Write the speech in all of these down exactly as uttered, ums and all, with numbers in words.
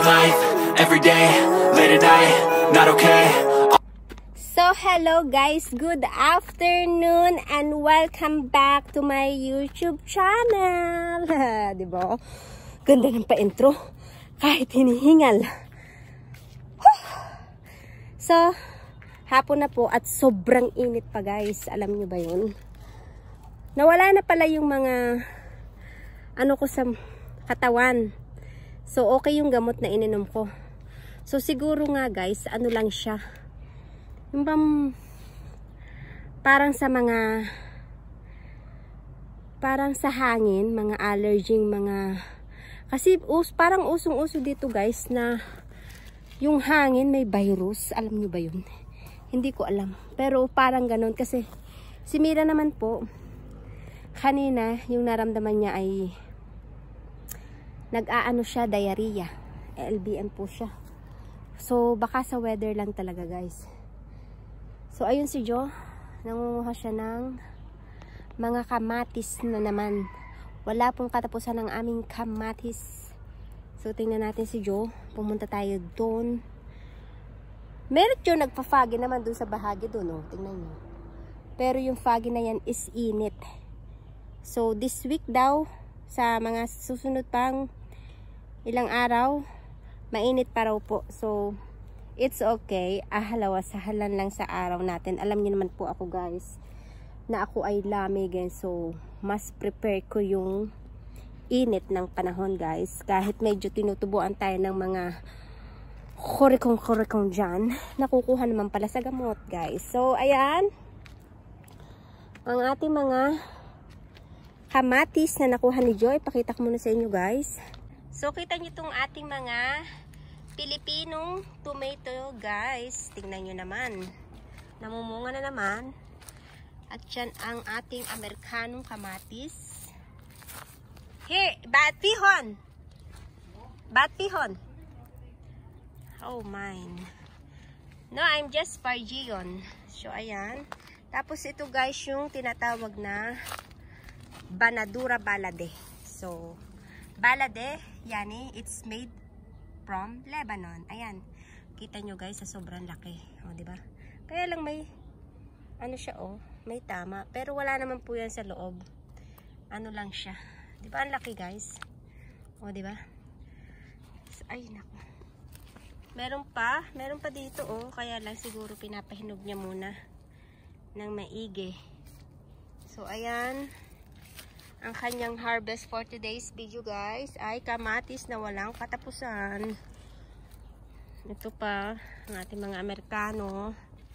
life, every day, late at night, not okay. So hello guys, good afternoon and welcome back to my YouTube channel. Diba? Ganda ng pa-intro kahit hinihingal. So hapon na po at sobrang init pa guys. Alam nyo ba yun? Nawala na pala yung mga ano ko sa katawan. So okay yung gamot na ininom ko. So siguro nga guys, ano lang siya, yung bang parang sa mga parang sa hangin, mga allerging, mga kasi us, parang usong-uso dito guys na yung hangin may virus. Alam nyo ba yun? Hindi ko alam. Pero parang ganun kasi si Mira naman po kanina yung naramdaman niya ay nag-aano siya, diarrhea. L B M po siya. So baka sa weather lang talaga guys. So, ayun si Jo. Nangunguha siya ng mga kamatis na naman. Wala pong katapusan ng aming kamatis. So, tingnan natin si Jo. Pumunta tayo doon. Meron Jo nagpa-foggy naman doon sa bahagi doon. Oh. Tingnan nyo. Pero yung foggy na yan is init. So, this week daw, sa mga susunod pang ilang araw, mainit pa raw po. So, it's okay. Ahalawas-halan lang sa araw natin. Alam niyo naman po ako guys, na ako ay lamig. So, mas prepare ko yung init ng panahon guys. Kahit medyo tinutubuan tayo ng mga korikong-korikong dyan, nakukuha naman pala sa gamot guys. So, ayan. Ang ating mga kamatis na nakuha ni Joy. Pakita ko muna sa inyo guys. So, kita nyo itong ating mga Pilipinong tomato guys. Tingnan nyo naman. Namumunga na naman. At yan ang ating Amerikanong kamatis. Here, batpihon. Batpihon. Oh mine. No, I'm just Spargion. So, ayan. Tapos ito guys yung tinatawag na Banadura Balade. So, Balade, yani, it's made from Lebanon. Ayan. Kita nyo guys, sa sobrang laki. O, diba? Kaya lang may, ano siya, oh, may tama. Pero wala naman po yan sa loob. Ano lang siya. Diba, ang laki guys? O, diba? So, ay, naku. Meron pa. Meron pa dito, oh. Kaya lang siguro pinapahinog niya muna ng maigi. So, ayan. Ang kanyang harvest for today's video guys ay kamatis na walang katapusan. Ito pa ang ating mga Amerikano.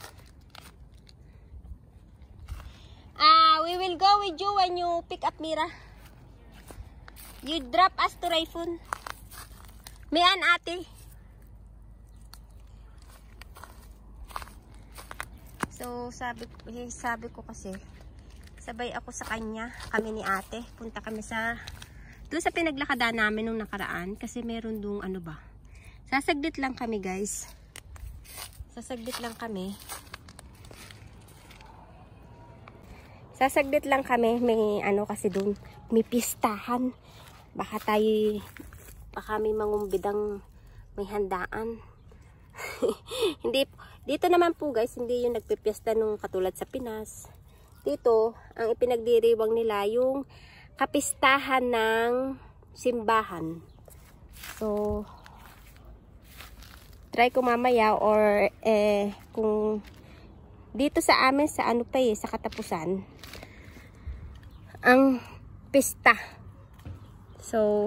Ah, we will go with you when you pick up Mira. You drop us to Rayfun. Mian ate. So sabi, sabi ko kasi sabay ako sa kanya, kami ni ate. Punta kami sa, doon sa pinaglakadaan namin nung nakaraan. Kasi meron doon, ano ba. Sasaglit lang kami guys. Sasaglit lang kami. Sasaglit lang kami. May ano kasi doon, may pistahan. Baka tayo, baka may mangumbidang may handaan. Hindi, dito naman po guys, hindi yung nagpipiesta nung katulad sa Pinas. Dito, ang ipinagdiriwang nila yung kapistahan ng simbahan. So, try ko mamaya or eh, kung dito sa amin, sa ano pa eh, sa katapusan, ang pista. So,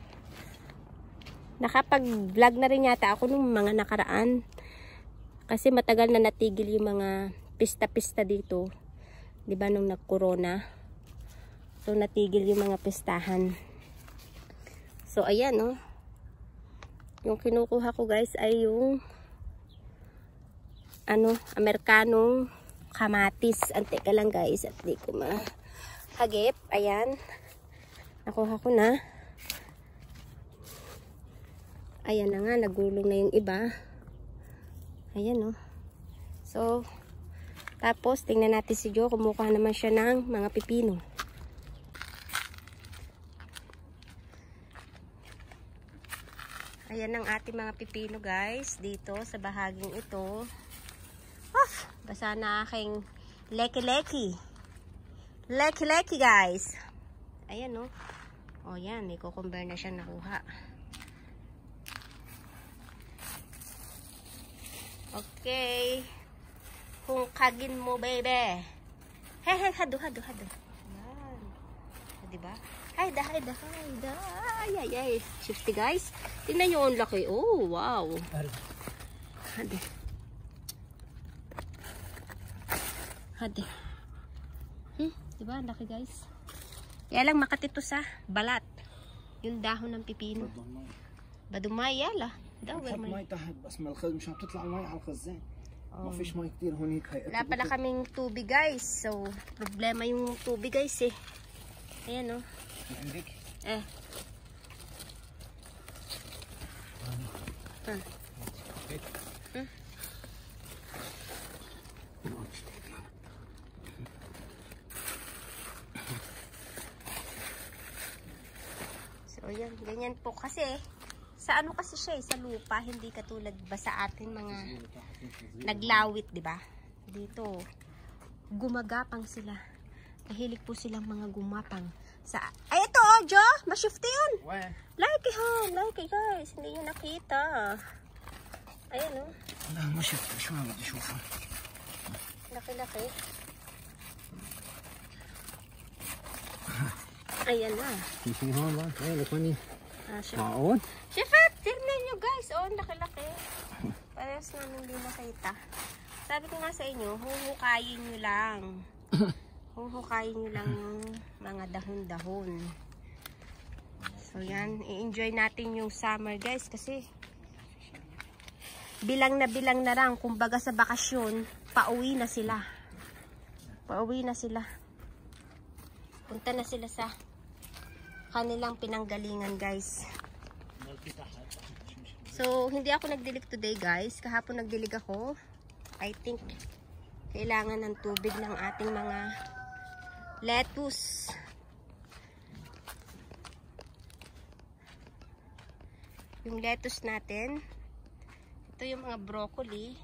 nakapag-vlog na rin yata ako nung mga nakaraan. Kasi matagal na natigil yung mga pista-pista dito. Diba nung nag-corona? So, natigil yung mga pistahan. So, ayan, no? Yung kinukuha ko, guys, ay yung ano, Amerikanong kamatis. Ante ka lang, guys. At di ko mahagip. Ayan. Nakuha ko na. Ayan na nga. Nagulong na yung iba. Ayan, no? So, tapos, tingnan natin si Jo. Kumukuha naman siya ng mga pipino. Ayan ang ating mga pipino guys. Dito sa bahaging ito. Of, basa na aking leki-leki. Leki-leki guys. Ayan o. Oh. O yan, may cucumber na siya nakuha. Okay. Kung kagin mo baby. Hehe, hado, hado, hado. Ayan. O, diba? Hayda, hayda, hayda. Ay, ay, ay. Shifty guys. Tingnan nyo ang laki. Oh, wow. Hadi. Hadi. Hmm, diba? Ang laki guys. Kaya lang makatito sa balat. Yung dahon ng pipino. بدماي يلا دور مي تحت بس ما الخز مش عم تطلع المي على الخزان ما فيش مي كتير هونيك هي wala pala kaming tubig guys, so problema yung tubig guys eh. Ayan o. عندك Eh. Hmm. Hmm. So yan, ganyan po kasi sa ano kasi siya eh, sa lupa, hindi katulad ba sa atin mga naglawit, di ba? Dito gumagapang sila. Mahilig po silang mga gumapang. Sa ay ito oh, Jo, ma-shifty yun. وين؟ Like it ha, like it guys. Hindi nyo nakita. Ayan oh. لا ما شفته شو ما بدي اشوفه. Laki-laki. Ayan na. في شيء هون بقى هاي لكوني Ah, chef. معقول؟ Chefet, tignan nyo guys. Oh, laki-laki. Parehas na hindi nakita. Sabi ko nga sa inyo, huhukayin nyo lang. Huhukayin nyo lang yung mga dahon-dahon. So yan, i-enjoy natin yung summer guys kasi bilang na bilang na lang, kumbaga sa bakasyon, pauwi na sila. Pauwi na sila. Punta na sila sa kanilang pinanggalingan guys. So, hindi ako nagdilig today guys. Kahapon nagdilig ako. I think kailangan ng tubig ng ating mga lettuce. Yung lettuce natin. Ito yung mga broccoli.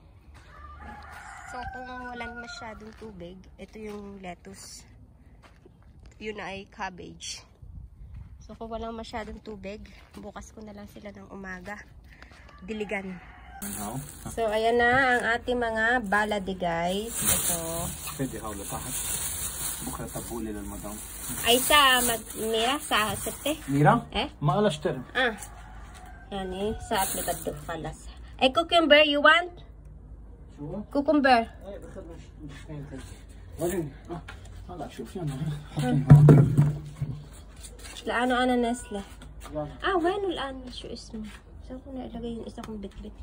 So, kung walang masyadong tubig, ito yung lettuce. Yun ay cabbage. So, kung walang masyadong tubig, bukas ko na lang sila ng umaga. Diligan. So, ayan na ang ating mga balade guys. Ito. فدي هون لتحت بكره تبولي للمدام. Ay sa mira sa sete. ميرا؟ Eh? ما قالش ترم. Ah. Yan eh. Sa at likod do kalas. Ay, cucumber you want? شو؟ Cucumber. ايه باخذنا شوفين وريني اه هلا شوف يلا حطي هون. Laano ana Nestle. يلا Ah, when will an show ismo. Saan ko na ilagay yung isa kong bitbit?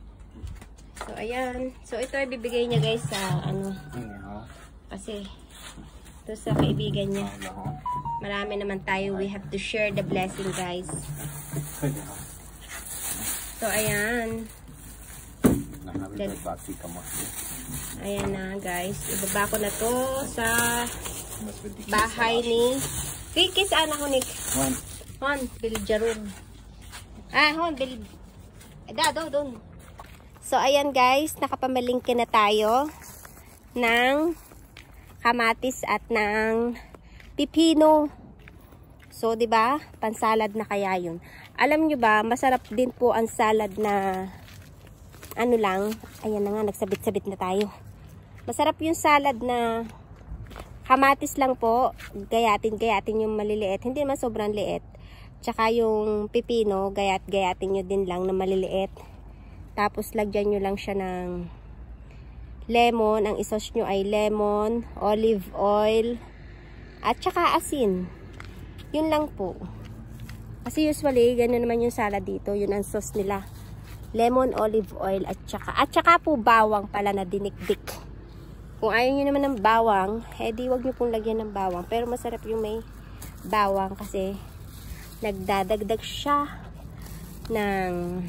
So, ayan. So, ito ay bibigay niya guys sa ano. هيني ها Kasi, ito sa kaibigan niya. هلا هون Marami naman tayo. We have to share the blessing guys. خذي هون So, ayan. نحن بدنا بعد في كم واحدة Ayan na guys. Ibaba ko na to sa بس بدي bahay ni Vicky. Saan ako Nick? وين؟ Hon, Biljarun. Ah, Hon, Bil... Da, do, doon. So, ayan guys. Nakapamalingkin na tayo ng kamatis at ng pipino. So, di ba? Pansalad na kaya yun. Alam nyo ba, masarap din po ang salad na ano lang. Ayan na nga, nagsabit-sabit na tayo. Masarap yung salad na kamatis lang po. Gayatin-gayatin yung maliliit. Hindi naman sobrang liit. Tsaka yung pipino, gayat-gayatin nyo din lang na maliliit. Tapos, lagyan nyo lang siya ng lemon. Ang isos nyo ay lemon, olive oil, at tsaka asin. Yun lang po. Kasi usually, gano'n naman yung salad dito. Yun ang sauce nila. Lemon, olive oil, at tsaka. At tsaka po bawang pala na dinikdik. Kung ayaw nyo naman ng bawang, eh di wag nyo pong lagyan ng bawang. Pero masarap yung may bawang kasi nagdadagdag siya ng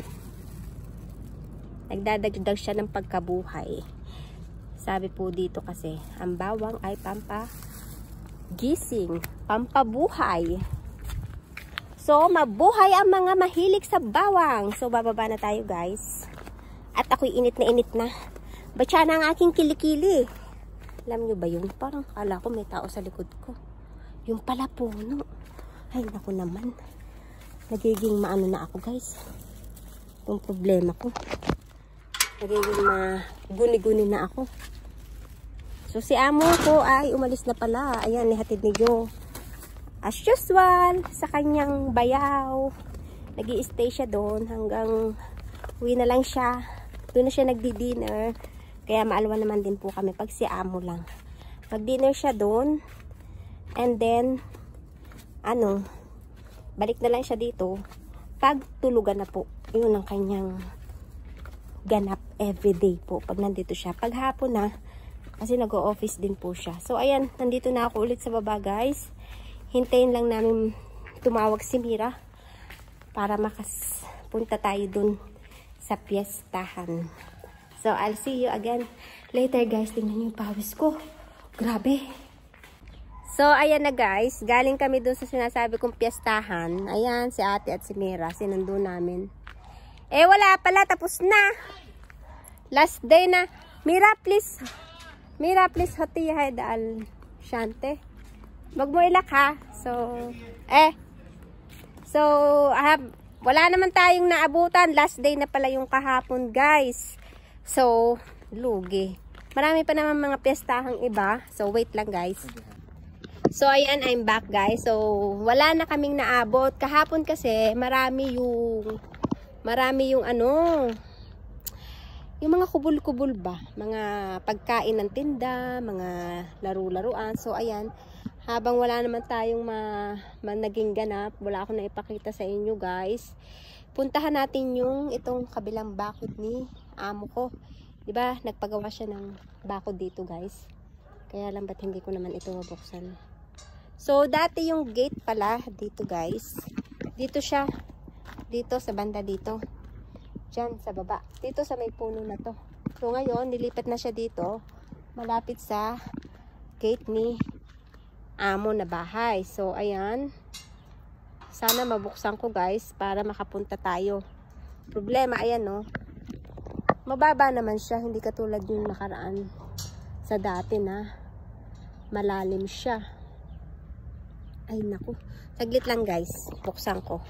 nagdadagdag siya ng pagkabuhay. Sabi po dito kasi, ang bawang ay pampagising, pampabuhay. So, mabuhay ang mga mahilig sa bawang. So, bababa na tayo guys. At ako'y init na init na. Batya na ang aking kilikili. Alam nyo ba yun? Parang kala ko may tao sa likod ko. Yung pala puno. Ay, naku naman. Nagiging maano na ako guys. Itong problema ko. Nagiging maguni-guni na ako. So, si amo ko ay umalis na pala. Ayan, nihatid ni Joe. As usual, sa kanyang bayaw. Nag-i-stay siya doon hanggang uwi na lang siya. Doon na siya nagdi-dinner. Kaya maalwa naman din po kami pag si amo lang. Mag-dinner siya doon. And then, ano, balik na lang siya dito. Pag tulugan na po. Yun ang kanyang ganap everyday po. Pag nandito siya. Pag hapon na, kasi nag-o-office din po siya. So, ayan, nandito na ako ulit sa baba guys. Hintayin lang namin tumawag si Mira para makapunta tayo dun sa piyestahan. So, I'll see you again later guys. Tingnan niyo yung pawis ko. Grabe. So, ayan na guys. Galing kami dun sa sinasabi kong piyestahan. Ayan, si ate at si Mira. Sinundo namin. Eh, wala pala. Tapos na. Last day na. Mira, please. Mira, please. Hoti yahay daal. Shante. Wag mo ilak ha. So, eh. So, ah, wala naman tayong naabutan. Last day na pala yung kahapon, guys. So, lugi. Marami pa naman mga piyestahang iba. So, wait lang, guys. So, ayan, I'm back, guys. So, wala na kaming naabot. Kahapon kasi, marami yung, marami yung ano, yung mga kubul-kubul ba? Mga pagkain ng tinda, mga laro-laruan. So, ayan. Habang wala naman tayong ma, ma naging ganap, wala akong naipakita sa inyo guys. Puntahan natin yung itong kabilang bakod ni amo ko. Diba? Nagpagawa siya ng bakod dito guys. Kaya lang ba't hindi ko naman ito mabuksan. So, dati yung gate pala dito guys. Dito siya. Dito sa banda dito. Diyan sa baba. Dito sa may puno na to. So, ngayon, nilipat na siya dito. Malapit sa gate ni amo na bahay. So, ayan. Sana mabuksan ko guys para makapunta tayo. Problema, ayan no. Mababa naman siya. Hindi katulad yung nakaraan sa dati na malalim siya. Ay naku. Saglit lang guys. Buksan ko.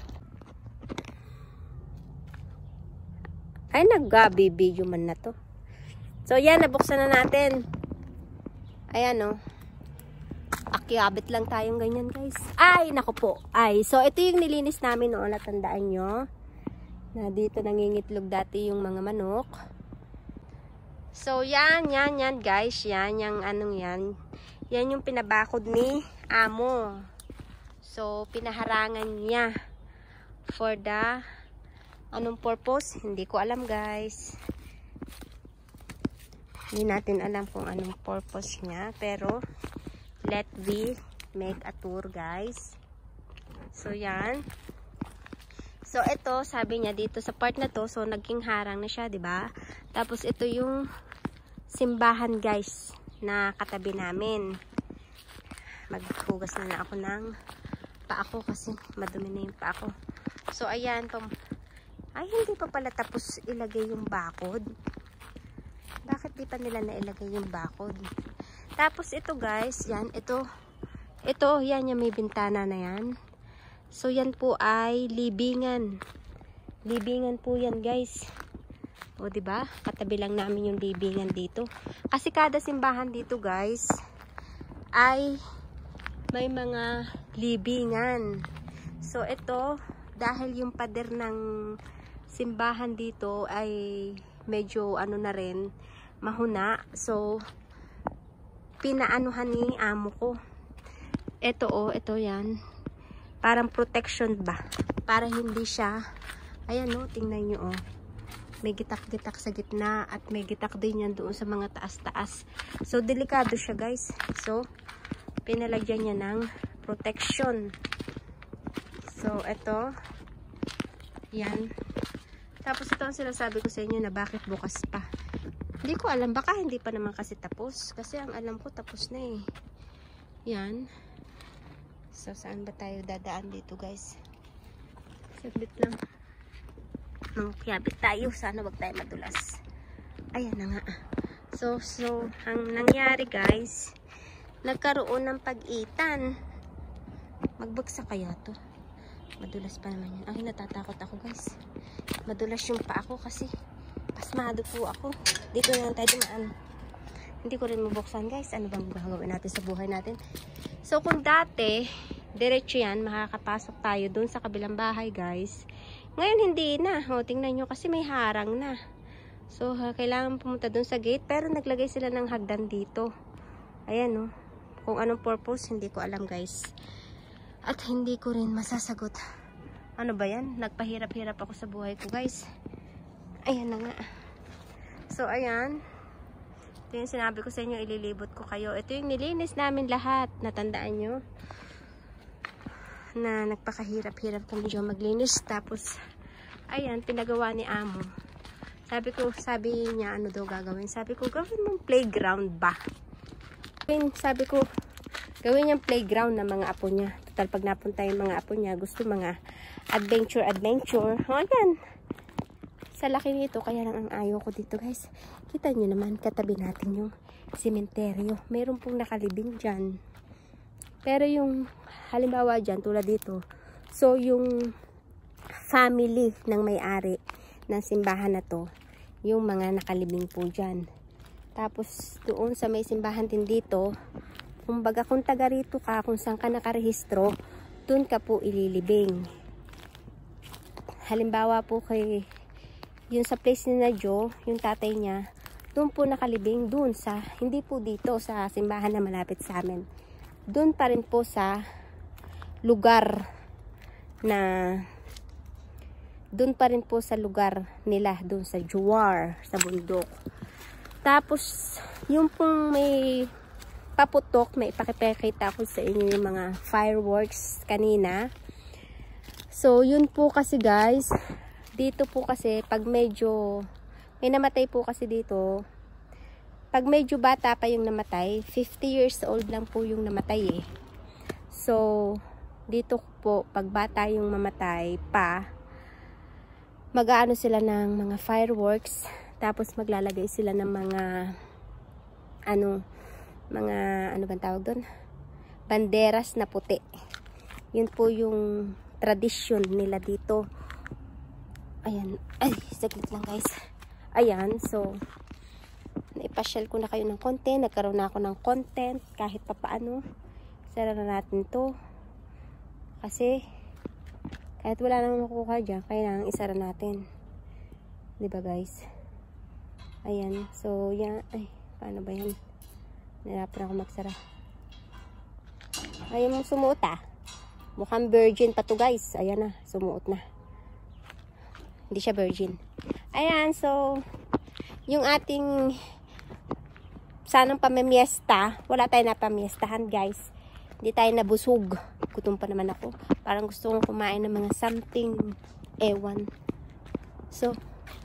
Ay nag-video man na to. So, ayan. Nabuksan na natin. Ayan no. Akiyabit lang tayong ganyan guys. Ay, naku po. Ay, so ito yung nilinis namin noon. Natandaan nyo. Na dito nangingitlog dati yung mga manok. So, yan, yan, yan guys. Yan, yung anong yan. Yan yung pinabakod ni amo. So, pinaharangan niya. For the, anong purpose? Hindi ko alam guys. Hindi natin alam kung anong purpose niya. Pero, let me make a tour guys. So yan. So ito sabi niya dito sa part na to, so naging harang na siya, 'di ba? Tapos ito yung simbahan guys na katabi namin. Maghugas na na ako ng paa ko kasi madumi na yung paa ko. So ayan, pam ay hindi pa pala tapos ilagay yung bakod. Bakit di pa nila nailagay yung bakod? Tapos ito guys, yan, ito, ito, yan yung may bintana na yan. So yan po ay libingan. Libingan po yan guys. O diba? Katabi lang namin yung libingan dito. Kasi kada simbahan dito guys, ay may mga libingan. So ito, dahil yung pader ng simbahan dito ay medyo ano na rin, mahuna. So, pinaanuhan ni amo ko. Ito oh, ito yan. Parang protection ba? Para hindi siya, ayan oh, tingnan nyo oh. May gitak-gitak sa gitna at may gitak din yan doon sa mga taas-taas. So, delikado siya guys. So, pinalagyan niya ng protection. So, ito. Yan. Tapos ito ang sinasabi ko sa inyo na bakit bukas pa. Hindi ko alam, baka hindi pa naman kasi tapos. Kasi ang alam ko tapos na eh. Yan. So, saan ba tayo dadaan dito guys? Saglit lang. Mangkiyabit tayo. Sana wag tayo madulas. Ayan na nga. So, so, ang nangyari guys, nagkaroon ng pag-itan. Magbagsak kaya to? Madulas pa naman yun. Ay, natatakot ako guys. Madulas yung pa ako kasi pasmado po ako. Dito na lang tayo dumaan. Hindi ko rin mabuksan guys. Ano bang gagawin natin sa buhay natin? So, kung dati, diretso yan, makakapasok tayo dun sa kabilang bahay guys. Ngayon, hindi na. O, tingnan nyo kasi may harang na. So, ha, kailangan pumunta dun sa gate. Pero naglagay sila ng hagdan dito. Ayan, no. Kung anong purpose, hindi ko alam guys. At hindi ko rin masasagot. Ano ba yan? Nagpahirap-hirap ako sa buhay ko guys. Ayan na nga. So, ayan. Ito yung sinabi ko sa inyo, ililibot ko kayo. Ito yung nilinis namin lahat. Natandaan nyo? Na nagpakahirap-hirap kami dyan maglinis. Tapos, ayan, pinagawa ni Amo. Sabi ko, sabi niya, ano daw gagawin? Sabi ko, gawin mong playground ba? Sabi ko, gawin niyang playground ng mga apo niya. Total, pag napunta yung mga apo niya, gusto mga adventure-adventure. O, ayan. Sa laki nito, kaya lang ang ayaw ko dito, guys. Kita niyo naman, katabi natin yung sementeryo. Meron pong nakalibing dyan. Pero yung, halimbawa dyan, tulad dito. So, yung family ng may-ari ng simbahan na to, yung mga nakalibing po dyan. Tapos, doon sa may simbahan din dito, kumbaga kung taga rito ka, kung saan ka nakarehistro, doon ka po ililibing. Halimbawa po kay, yung sa place ni Nadjo, yung tatay niya, doon po nakalibing, doon sa, hindi po dito sa simbahan na malapit sa amin. Doon pa rin po sa lugar na, doon pa rin po sa lugar nila, doon sa Juar, sa bundok. Tapos, yung pong may paputok, may ipakipakita ko sa inyo yung mga fireworks kanina. So, yun po kasi guys, dito po kasi, pag medyo, may namatay po kasi dito, pag medyo bata pa yung namatay, fifty years old lang po yung namatay eh. So, dito po, pag bata yung mamatay pa, mag-aano sila ng mga fireworks, tapos maglalagay sila ng mga, ano, mga, ano bang tawag doon? Banderas na puti. Yun po yung tradisyon nila dito. Ayan. Ay, saglit lang guys. Ayan, so, naipasyal ko na kayo ng content. Nagkaroon na ako ng content kahit pa paano. Sara na natin to. Kasi, kahit wala nang makukuha dyan, kailangan isara natin. Diba guys? Ayan, so, yan. Ay, paano ba yan? Nahirapan ako magsara. Ayaw mong sumuot ah. Mukhang virgin pa to guys. Ayan na, sumuot na. Hindi siya virgin. Ayan, so, yung ating sanang pamimiesta, wala tayo na pamiestahan guys. Hindi tayo nabusog. Gutom pa naman ako. Parang gusto kong kumain ng mga something ewan. So,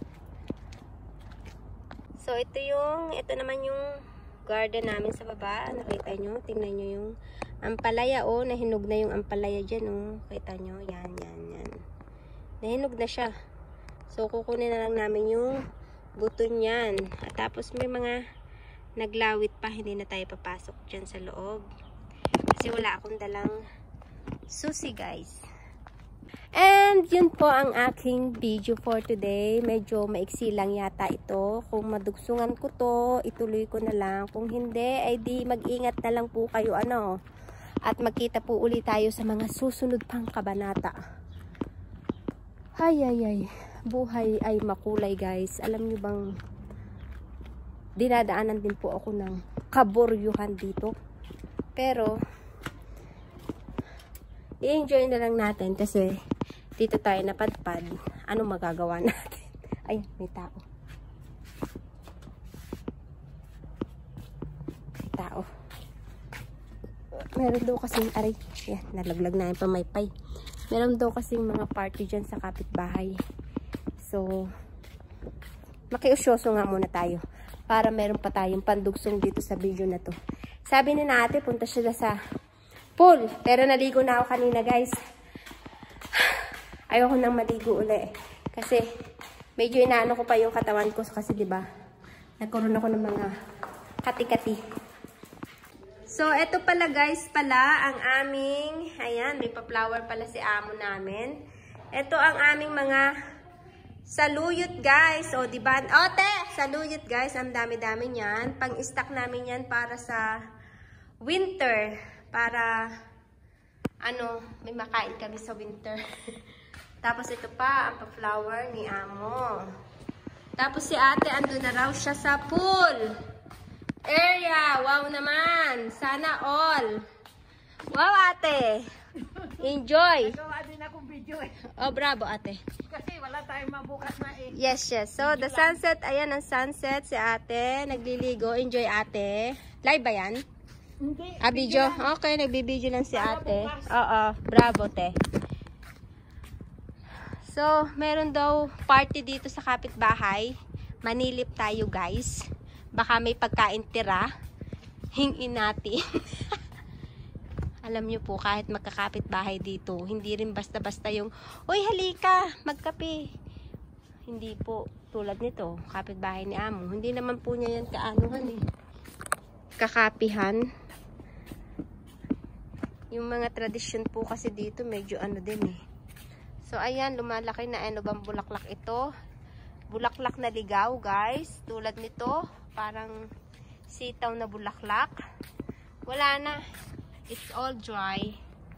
so ito yung, ito naman yung garden namin sa baba. Nakita nyo? Tingnan nyo yung ampalaya. O, oh, nahinog na yung ampalaya dyan. Oh. Kita nyo? Yan, yan, yan. Nahinog na siya. So, kukunin na lang namin yung buto niyan. At tapos may mga naglawit pa. Hindi na tayo papasok dyan sa loob. Kasi wala akong dalang susi guys. And yun po ang aking video for today. Medyo maiksi lang yata ito. Kung madugsungan ko to, ituloy ko na lang. Kung hindi, ay di mag-ingat na lang po kayo ano. At magkita po ulit tayo sa mga susunod pang kabanata. Ay ay ay. Buhay ay makulay guys. Alam niyo bang dinadaanan din po ako ng kaboryuhan dito. Pero i-enjoy na lang natin kasi dito tayo napadpad. Ano magagawa natin? Ay, may tao. May tao. Meron daw kasing, aray, yan, nalaglag na yung pamaypay. Meron daw kasing mga party dyan sa kapitbahay. So, makiusyoso nga muna tayo para meron pa tayong pandugsong dito sa video na to. Sabi ni Nate, punta sila sa pool. Pero naligo na ako kanina guys. ayoko nang maligo uli. Kasi, medyo inaano ko pa yung katawan ko. Kasi, di ba, nagkaroon ako ng mga kati-kati. So, eto pala guys pala ang aming, ayan, may pa-flower pala si amo namin. Eto ang aming mga saluyot guys. O, di ba? Ote! Saluyot guys. Ang dami-dami niyan. Pang-stock namin yan para sa winter. Para, ano, may makain kami sa winter. Tapos ito pa, ang pa-flower ni amo. Tapos si ate, ando na raw siya sa pool area. Wow naman. Sana all. Wow ate. Enjoy. Nagawa din akong video eh. Oh, bravo ate. Kasi wala tayong mabukas na eh. Yes, yes. So, the sunset, ayan ang sunset. Si ate, nagliligo. Enjoy ate. Live ba yan? Hindi. Ah, video? Okay, nagbibideo lang si ate. Oo, bravo te. So, meron daw party dito sa kapitbahay. Manilip tayo guys. Baka may pagkain tira. Hingin natin. Alam nyo po, kahit magkakapitbahay dito, hindi rin basta-basta yung, uy, halika, magkape. Hindi po, tulad nito, kapitbahay ni amo. Hindi naman po niya yan kaanuhan eh. Kakapihan. Yung mga tradisyon po kasi dito, medyo ano din eh. So, ayan, lumalaki na ano bang bulaklak ito. Bulaklak na ligaw, guys. Tulad nito, parang sitaw na bulaklak. Wala na. It's all dry.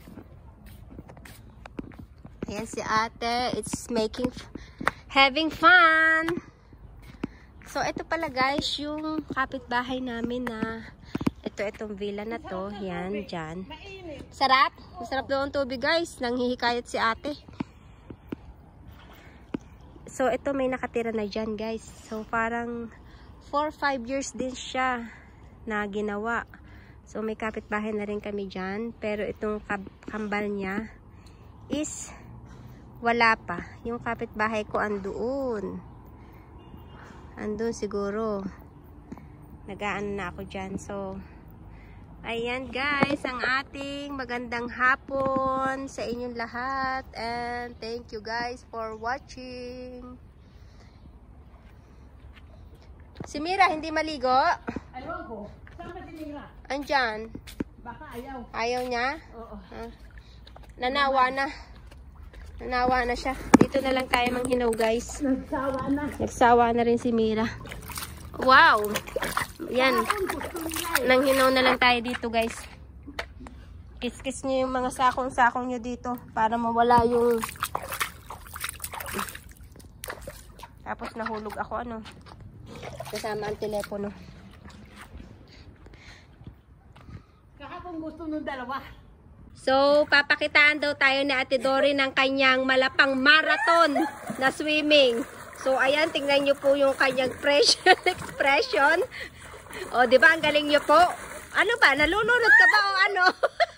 Ayan si ate. It's making, having fun. So, ito pala guys, yung kapitbahay namin na, ito, itong villa na to. Yan, dyan. Sarap. Masarap daw ang tubig guys. Nanghihikayat si ate. So, ito may nakatira na dyan guys. So, parang four to five years din siya na ginawa. So, may kapitbahay na rin kami dyan. Pero itong kambal niya is wala pa. Yung kapitbahay ko andoon. Andun siguro. Nagaan na ako dyan. So, ayan guys, ang ating magandang hapon sa inyong lahat. And thank you guys for watching. Si Mira, hindi maligo? Ayaw ko. Saan ba si Mira? Andyan. Baka ayaw. Ayaw niya? Oo. Ah. Nanawa na. Nanawa na siya. Dito na lang tayo manghinaw guys. Nagsawa na. Nagsawa na rin si Mira. Wow! Yan. Nanghinaw na lang tayo dito guys. Kiss-kiss nyo yung mga sakong-sakong nyo dito. Para mawala yung... Tapos nahulog ako ano. Kasama ang telepono. Kahapon gusto nung dalawa. So, papakitaan daw tayo ni Ate Dory ng kanyang malapang marathon na swimming. So, ayan, tingnan nyo po yung kanyang expression. expression. O, di ba? Ang galing nyo po. Ano ba? Nalulunod ka ba o ano?